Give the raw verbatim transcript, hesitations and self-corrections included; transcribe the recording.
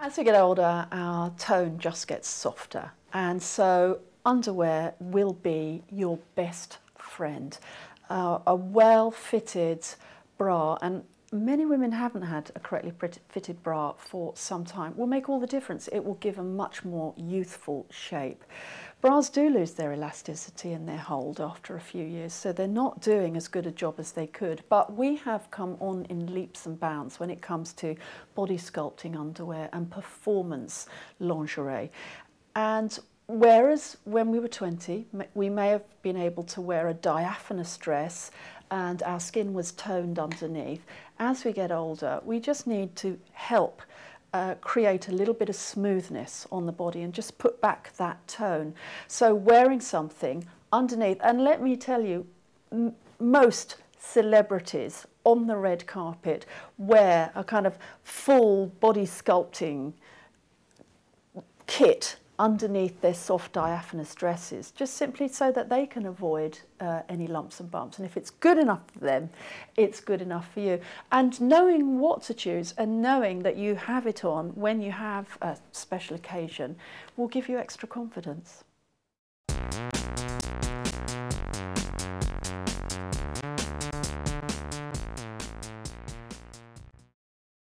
As we get older, our tone just gets softer, and so underwear will be your best friend. Uh, a well-fitted bra, and many women haven't had a correctly fitted bra for some time, will make all the difference. It will give a much more youthful shape. Bras do lose their elasticity and their hold after a few years, so they're not doing as good a job as they could. But we have come on in leaps and bounds when it comes to body sculpting underwear and performance lingerie. And whereas when we were twenty, we may have been able to wear a diaphanous dress and our skin was toned underneath, as we get older, we just need to help Uh, create a little bit of smoothness on the body and just put back that tone. So wearing something underneath, and let me tell you, m most celebrities on the red carpet wear a kind of full body sculpting kit underneath their soft diaphanous dresses, just simply so that they can avoid uh, any lumps and bumps. And if it's good enough for them, it's good enough for you. And knowing what to choose and knowing that you have it on when you have a special occasion will give you extra confidence.